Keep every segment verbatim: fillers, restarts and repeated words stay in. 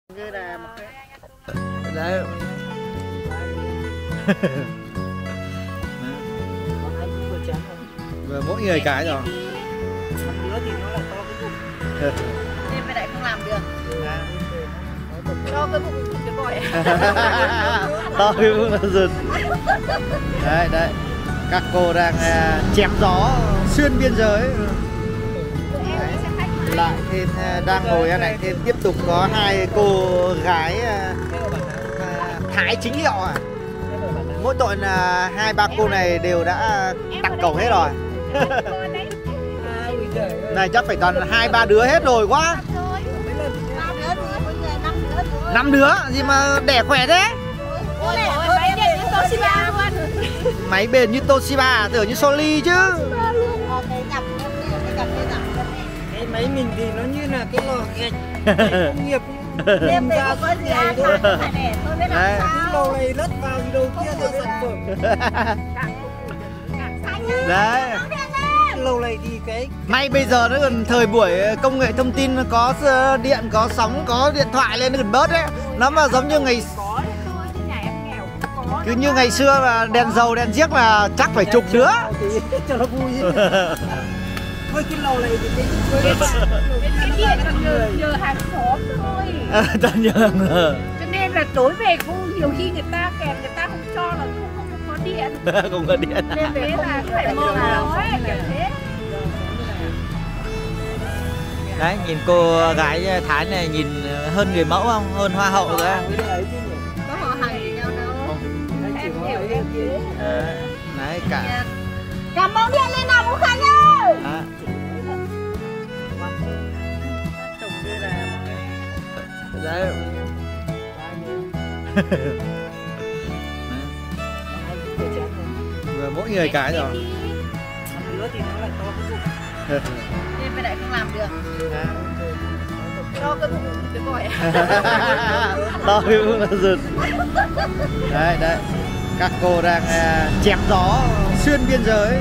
Cái là một cái đấy. Và mỗi người cái rồi. đứa thì nó là to cái bụng. Nên mày lại không làm được. To cái bụng cái bòi. To cái bụng là rừng. Đấy đấy. Các cô đang uh, chém gió xuyên biên giới. Lại thêm uh, đang ngồi này thêm tiếp tục có hai cô gái uh, uh, thái chính hiệu à. Mỗi tội là hai ba cô này đều đã tặng cổng hết rồi. Này chắc phải toàn hai ba đứa hết rồi quá. Năm đứa gì mà đẻ khỏe thế. Máy bền như Toshiba luôn. Máy bền như Toshiba, tưởng như Sony chứ. Cái máy mình thì nó như là cái lò gạch công nghiệp. Đêm về không có gì ăn mà phải đẻ thôi biết làm sao. Lò này lất vào gì đâu kia ra sản phẩm. Đấy. Lầu này thì cái May bây giờ nó còn thời buổi công nghệ thông tin, có điện, có sóng, có điện thoại lên nó còn bớt đấy. Nó mà giống như ngày cứ như ngày xưa là đèn dầu đèn chiếc là chắc phải chục đứa. cho nó vui. Thôi cái lầu này thì cái cái điện còn nhờ, nhờ hàng xóm thôi. Toàn nhờ. Cho nên là tối về cũng nhiều khi người ta kèm người ta không cho là không, không, không có điện. Không có điện. Nên thế là cứ phải mơ nói kiểu thế. Đấy, nhìn cô gái Thái này nhìn hơn người mẫu không? Hơn hoa hậu rồi. Có họ hàng gì nhau đâu. Em hiểu em chứ. Đấy cả. Cảm ơn điện lên nào cũng khá nhá. À. trồng đây là Đấy. Và mỗi người cái rồi. đứa thì nó là to cái bụng. Nên mày lại không làm được. To cái bụng cái bòi. To cái bụng là rừng. Đấy đấy. Các cô đang uh, chém gió xuyên biên giới.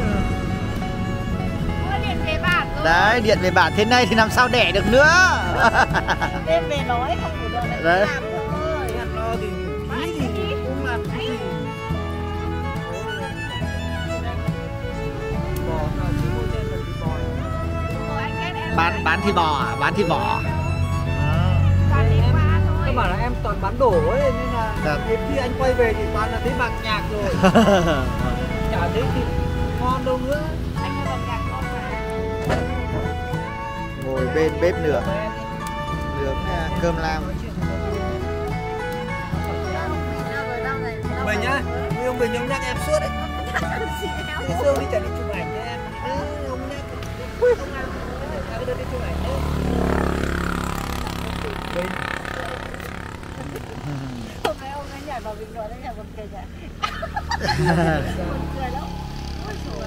Điện về bản thôi. Đấy, điện về bản thế này thì làm sao đẻ được nữa. Đêm về nói không ngủ được lại Đấy. làm thôi. Ăn no thì tí thì cũng làm tí thì bò nào chứ mua thêm là thịt bò. Bán bán thịt bò à? Bán thịt bò. Các bảo là em toàn bán đổ ấy nên là Dạ. đến khi anh quay về thì toàn là thấy bạc nhạc rồi. Chả thấy thịt ngon đâu nữa. Anh mua bằng nhạc ngon mà. Ngồi bên bếp nướng nướng uh, cơm lam. Mình nhá, vì ông Bình ông nhắc em suốt đấy. Thế Sương đi chả đi chụp ảnh cho em. Thế ông nhắc. Không ăn. Bây giờ đi chụp ảnh đấy. Hôm nay ông ấy nhảy vào bình luận đấy là buồn cười nhỉ. Buồn cười lắm. Ôi trời